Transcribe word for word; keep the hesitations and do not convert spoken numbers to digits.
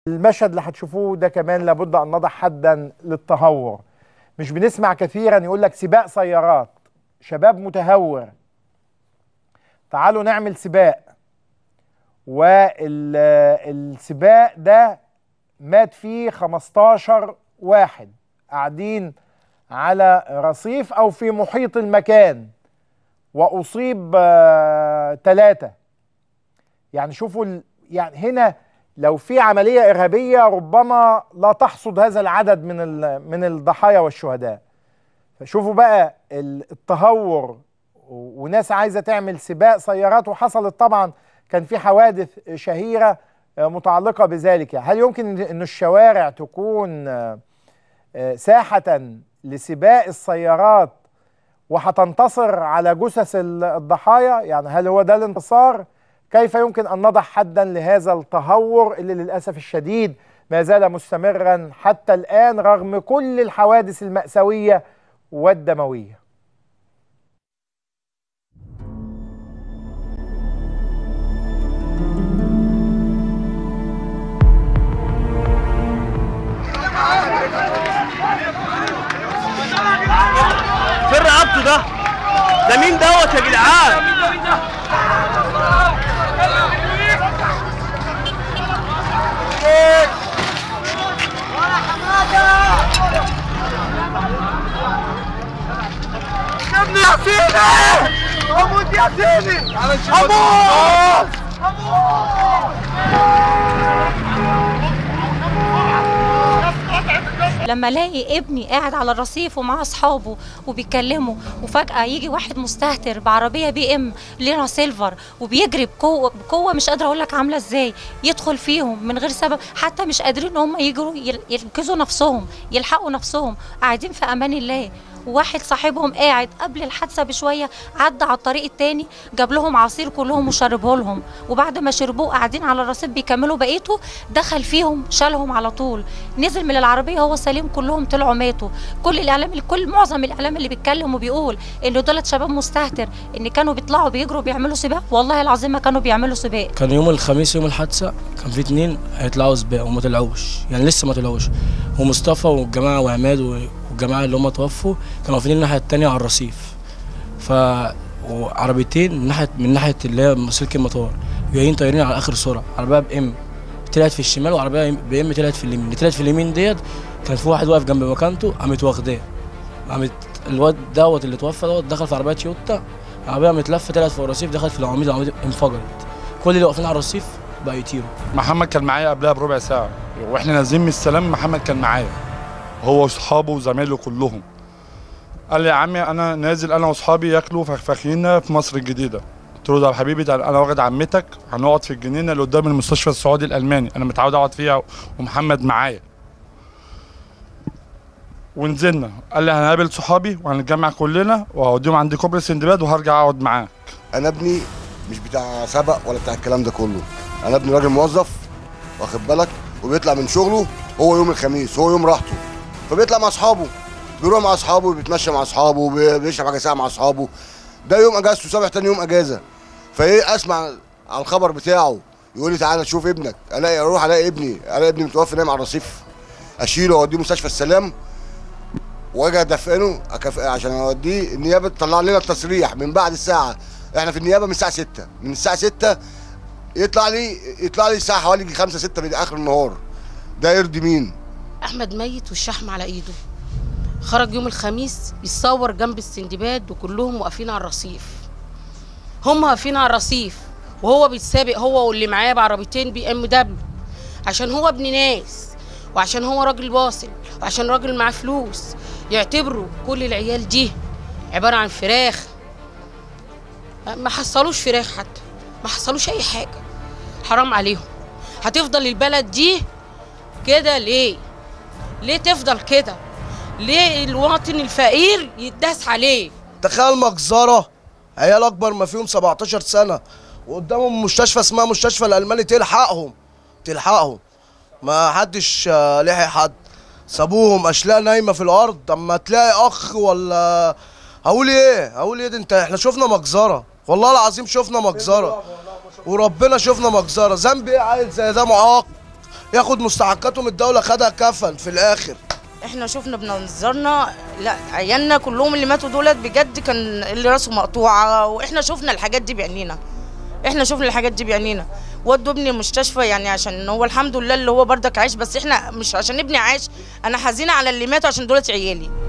المشهد اللي هتشوفوه ده كمان لابد أن نضع حدا للتهور. مش بنسمع كثيرا يقول لك سباق سيارات، شباب متهور، تعالوا نعمل سباق. والسباق ده مات فيه خمستاشر واحد قاعدين على رصيف أو في محيط المكان، وأصيب ثلاثة. يعني شوفوا، يعني هنا لو في عملية إرهابية ربما لا تحصد هذا العدد من من الضحايا والشهداء. فشوفوا بقى التهور، وناس عايزة تعمل سباق سيارات، وحصلت طبعا كان في حوادث شهيرة متعلقة بذلك. هل يمكن أن الشوارع تكون ساحة لسباق السيارات وهتنتصر على جثث الضحايا؟ يعني هل هو ده الانتصار؟ كيف يمكن أن نضع حدا لهذا التهور اللي للأسف الشديد ما زال مستمرا حتى الآن رغم كل الحوادث المأساوية والدموية؟ فين رقبته ده؟ ده مين دوت يا جدعان؟ يا ابني يا سيدي! اموت يا سيدي! اموت! لما الاقي ابني قاعد على الرصيف ومع اصحابه وبيتكلموا، وفجأة يجي واحد مستهتر بعربية بي ام ليرا سيلفر وبيجري بقوة بقوة مش قادرة اقول لك عاملة ازاي، يدخل فيهم من غير سبب، حتى مش قادرين ان هم يجروا ينقذوا نفسهم يلحقوا نفسهم، قاعدين في امان الله. وواحد صاحبهم قاعد قبل الحادثه بشويه عدى على الطريق التاني جاب لهم عصير كلهم وشربه لهم، وبعد ما شربوه قاعدين على الرصيف بيكملوا بقيته، دخل فيهم شالهم على طول، نزل من العربيه هو سليم، كلهم طلعوا ماتوا. كل الاعلام الكل معظم الاعلام اللي بيتكلم وبيقول ان دولت شباب مستهتر، ان كانوا بيطلعوا بيجروا بيعملوا سباق، والله العظيم ما كانوا بيعملوا سباق. كان يوم الخميس يوم الحادثه كان في اتنين هيطلعوا سباق وما طلعوش، يعني لسه ما طلعوش، ومصطفى والجماعه وعماد والجماعه اللي هم توفوا كانوا واقفين الناحيه الثانيه على الرصيف. ف وعربيتين من ناحيه من ناحيه اللي هي سلك المطار جايين طايرين على اخر سرعه، عربيه بام طلعت في الشمال وعربيه بام طلعت في اليمين. اللي طلعت في اليمين ديت كان في واحد واقف جنب مكانته، قامت واخداه، قامت الواد دوت اللي توفى دوت دخل في عربيه تويوتا، العربيه متلفه طلعت فوق الرصيف، دخلت في العواميد، العواميد انفجرت، كل اللي واقفين على الرصيف بقى يطيروا. محمد كان معايا قبلها بربع ساعه واحنا نازلين من السلام، محمد كان معايا هو واصحابه وزمايله كلهم. قال لي يا عمي انا نازل انا واصحابي ياكلوا فخفخينه في مصر الجديده. قلت له ده يا حبيبي ده انا واخد عمتك هنقعد في الجنينه اللي قدام المستشفى السعودي الالماني، انا متعود اقعد فيها ومحمد معايا. ونزلنا قال لي هنقابل صحابي وهنتجمع كلنا وهوديهم عند كوبري سندباد وهرجع اقعد معاك. انا ابني مش بتاع سبق ولا بتاع الكلام ده كله، انا ابني راجل موظف واخد بالك، وبيطلع من شغله هو يوم الخميس هو يوم راحته، فبيطلع مع اصحابه، بيروح مع اصحابه، بيتمشى مع اصحابه، بيشرب حاجه ساعه مع اصحابه، ده يوم اجازته، صبح تاني يوم اجازه. فايه اسمع على الخبر بتاعه يقول لي تعالى شوف ابنك، الاقي اروح الاقي ابني الاقي ابني متوفي نايم على الرصيف، اشيله واوديه مستشفى السلام واجي ادفنه عشان اوديه النيابه تطلع لنا التصريح من بعد الساعه، احنا في النيابه من الساعه ستة، من الساعه ستة يطلع لي يطلع لي الساعه حوالي خمسة ستة من اخر النهار. ده يرضي مين؟ احمد ميت والشحم على ايده، خرج يوم الخميس يتصور جنب السندباد وكلهم واقفين على الرصيف، هم واقفين على الرصيف وهو بيتسابق هو واللي معاه بعربيتين بي ام دبليو، عشان هو ابن ناس وعشان هو راجل واصل وعشان راجل معاه فلوس، يعتبروا كل العيال دي عباره عن فراخ. ما حصلوش فراخ، حتى ما حصلوش اي حاجه، حرام عليهم. هتفضل البلد دي كده ليه؟ ليه تفضل كده؟ ليه الواطن الفقير يتداس عليه؟ تخيل مجزره عيال اكبر ما فيهم سبعتاشر سنه وقدامهم مستشفى اسمها مستشفى الالماني تلحقهم تلحقهم ما حدش لحق حد، سابوهم اشلاء نايمه في الارض. اما تلاقي اخ ولا هقول ايه هقول ايه ده انت احنا شفنا مجزره، والله العظيم شفنا مجزره وربنا شفنا مجزره. ذنب ايه عيل زي ده معاق ياخد مستحقاتهم، الدوله خدها كفن في الاخر. احنا شفنا بمنظرنا، لا عيالنا كلهم اللي ماتوا دولت بجد كان اللي راسه مقطوعه، واحنا شفنا الحاجات دي بعينينا. احنا شفنا الحاجات دي بعينينا. ودوا ابني المستشفى يعني عشان هو الحمد لله اللي هو بردك عايش، بس احنا مش عشان ابني عايش، انا حزينه على اللي ماتوا عشان دولت عيالي.